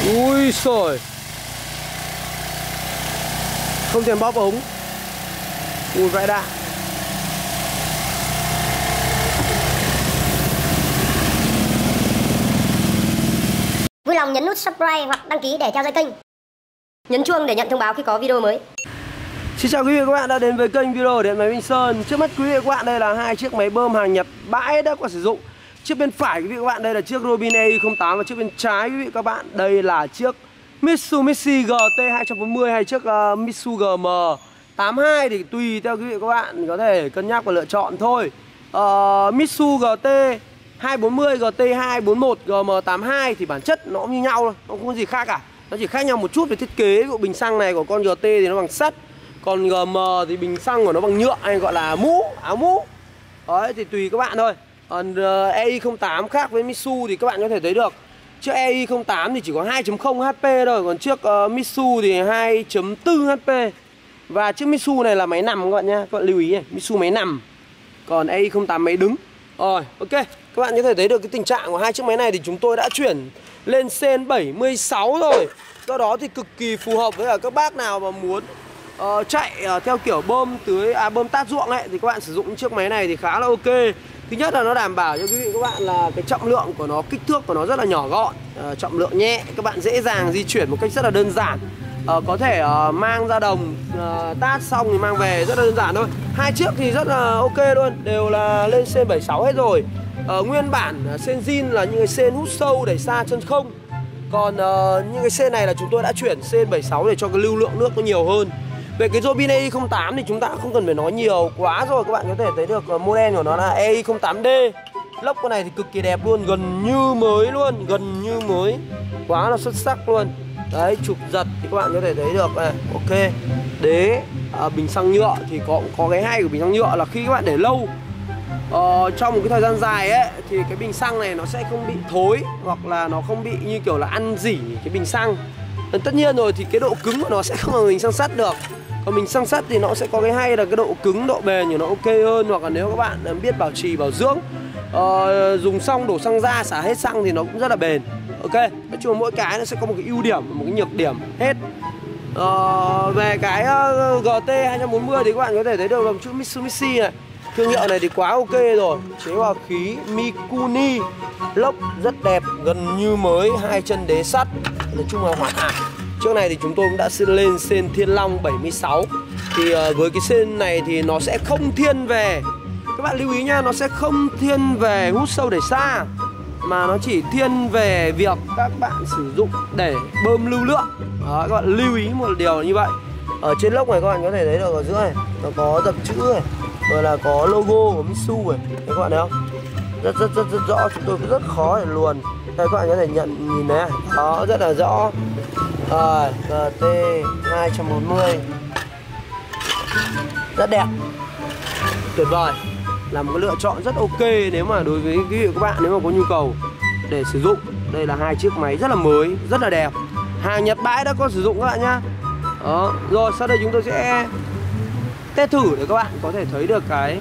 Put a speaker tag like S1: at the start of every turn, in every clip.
S1: Ui xồi, không thèm bóp ống. Ui vãi đã.
S2: Vui lòng nhấn nút subscribe hoặc đăng ký để theo dõi kênh. Nhấn chuông để nhận thông báo khi có video mới.
S1: Xin chào quý vị và các bạn đã đến với kênh video Điện Máy Minh Sơn. Trước mắt quý vị và các bạn đây là hai chiếc máy bơm hàng Nhật bãi đã qua sử dụng. Chiếc bên phải quý vị và các bạn đây là chiếc Robin EI08 và chiếc bên trái quý vị và các bạn đây là chiếc Mitsubishi GT240 hay chiếc Mitsu GM82 thì tùy theo quý vị và các bạn có thể cân nhắc và lựa chọn thôi. Mitsu GT240, GT241, GM82 thì bản chất nó cũng như nhau thôi, nó không có gì khác cả. Nó chỉ khác nhau một chút về thiết kế. Ví dụ bình xăng này của con GT thì nó bằng sắt, còn GM thì bình xăng của nó bằng nhựa hay gọi là mũ, áo mũ. Đấy thì tùy các bạn thôi. Còn EI08 khác với Mitsu thì các bạn có thể thấy được. Chiếc EI08 thì chỉ có 2.0 HP thôi, còn chiếc Mitsu thì 2.4 HP. Và chiếc Mitsu này là máy nằm các bạn nhá, các bạn lưu ý này, Mitsu máy nằm. Còn EI08 máy đứng. Rồi, ok. Các bạn có thể thấy được cái tình trạng của hai chiếc máy này thì chúng tôi đã chuyển lên Sen 76 rồi. Do đó thì cực kỳ phù hợp với các bác nào mà muốn chạy theo kiểu bơm bơm tát ruộng ấy thì các bạn sử dụng chiếc máy này thì khá là ok. Thứ nhất là nó đảm bảo cho quý vị các bạn là cái trọng lượng của nó, kích thước của nó rất là nhỏ gọn, trọng lượng nhẹ, các bạn dễ dàng di chuyển một cách rất là đơn giản. Có thể mang ra đồng tát xong thì mang về rất là đơn giản thôi. Hai chiếc thì rất là ok luôn, đều là lên Sen 76 hết rồi. Nguyên bản Sen zin là những cái Sen hút sâu đẩy xa chân không. Còn những cái Sen này là chúng tôi đã chuyển Sen 76 để cho cái lưu lượng nước nó nhiều hơn. Về cái Robin EI08 thì chúng ta không cần phải nói nhiều quá rồi. Các bạn có thể thấy được model của nó là EI08D. Lốc con này thì cực kỳ đẹp luôn, gần như mới luôn, gần như mới. Quá là xuất sắc luôn. Đấy, chụp giật thì các bạn có thể thấy được này, ok. Đế bình xăng nhựa thì có cái hay của bình xăng nhựa là khi các bạn để lâu trong một cái thời gian dài ấy thì cái bình xăng này nó sẽ không bị thối hoặc là nó không bị như kiểu là ăn rỉ cái bình xăng. Tất nhiên rồi thì cái độ cứng của nó sẽ không bằng bình xăng sắt được. Còn bình xăng sắt thì nó sẽ có cái hay là cái độ cứng, độ bền của nó ok hơn. Hoặc là nếu các bạn biết bảo trì, bảo dưỡng, dùng xong đổ xăng ra, xả hết xăng thì nó cũng rất là bền. Ok, nói chung là mỗi cái nó sẽ có một cái ưu điểm, một cái nhược điểm hết. Về cái GT240 thì các bạn có thể thấy được là chữ Mitsubishi này. Thương hiệu này thì quá ok rồi. Chế hòa khí Mikuni, lốc rất đẹp, gần như mới, hai chân đế sắt, nói chung là hoàn hảo. Trước này thì chúng tôi cũng đã lên Sen Thiên Long 76. Thì với cái Sen này thì nó sẽ không thiên về, các bạn lưu ý nha, nó sẽ không thiên về hút sâu đẩy xa, mà nó chỉ thiên về việc các bạn sử dụng để bơm lưu lượng. Đó, các bạn lưu ý một điều như vậy. Ở trên lốc này các bạn có thể thấy được ở giữa này nó có dập chữ này, rồi là có logo của Mitsu này, các bạn thấy không? Rất rõ, chúng tôi cũng rất khó để luồn. Đây các bạn có thể nhìn này, đó rất là rõ. Rồi, GT240 rất đẹp, tuyệt vời, là một cái lựa chọn rất ok nếu mà đối với quý vị các bạn nếu mà có nhu cầu để sử dụng. Đây là hai chiếc máy rất là mới, rất là đẹp, hàng Nhật bãi đã có sử dụng các bạn nhá. Đó, rồi sau đây chúng tôi sẽ test thử để các bạn có thể thấy được cái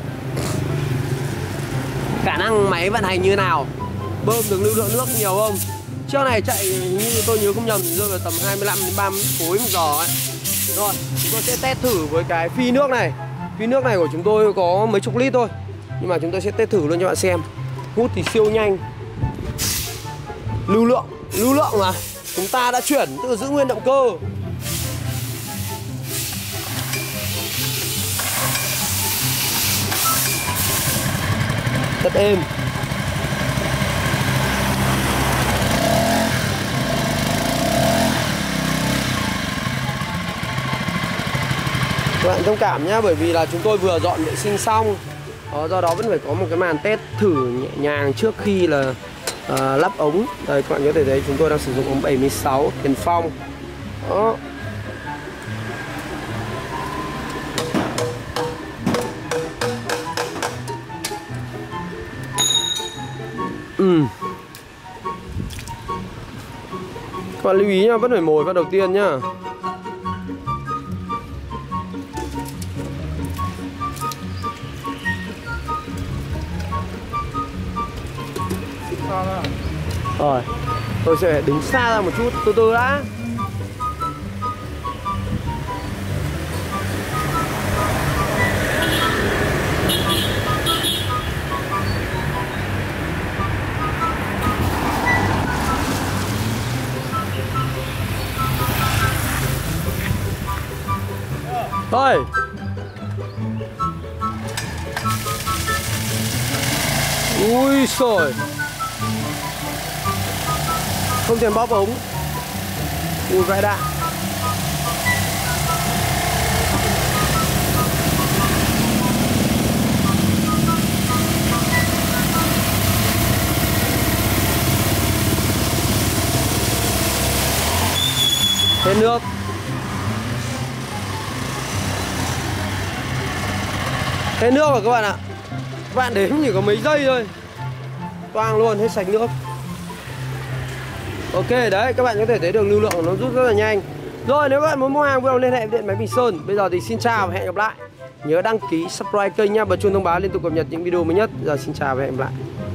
S1: khả năng máy vận hành như nào, bơm được lưu lượng nước nhiều không. Chiếc này chạy như tôi nhớ không nhầm thì rơi vào tầm 25 đến 30 khối một giờ ấy. Rồi, chúng tôi sẽ test thử với cái phi nước này. Phi nước này của chúng tôi có mấy chục lít thôi, nhưng mà chúng tôi sẽ test thử luôn cho bạn xem. Hút thì siêu nhanh. Lưu lượng mà chúng ta đã chuyển, tức là giữ nguyên động cơ. Rất êm. Các bạn thông cảm nhé, bởi vì là chúng tôi vừa dọn vệ sinh xong, do đó vẫn phải có một cái màn test thử nhẹ nhàng trước khi là lắp ống. Đây các bạn có thể thấy chúng tôi đang sử dụng ống 76 Tiền Phong. Đó. Các bạn lưu ý nha, vẫn phải mồi vào đầu tiên nhá. Rồi, Tôi sẽ đứng xa ra một chút, từ từ đã. Thôi. Ui xồi. Không thèm bóp ống. Ui vãi đã. Hết nước. Hết nước rồi các bạn ạ. Các bạn đếm chỉ có mấy giây thôi, toang luôn, hết sạch nước. Ok đấy, các bạn có thể thấy được lưu lượng của nó rút rất là nhanh. Rồi nếu các bạn muốn mua hàng vui lòng liên hệ với Điện Máy Bình Sơn. Bây giờ thì xin chào và hẹn gặp lại. Nhớ đăng ký, subscribe kênh nha, bật chuông thông báo liên tục cập nhật những video mới nhất. Giờ xin chào và hẹn gặp lại.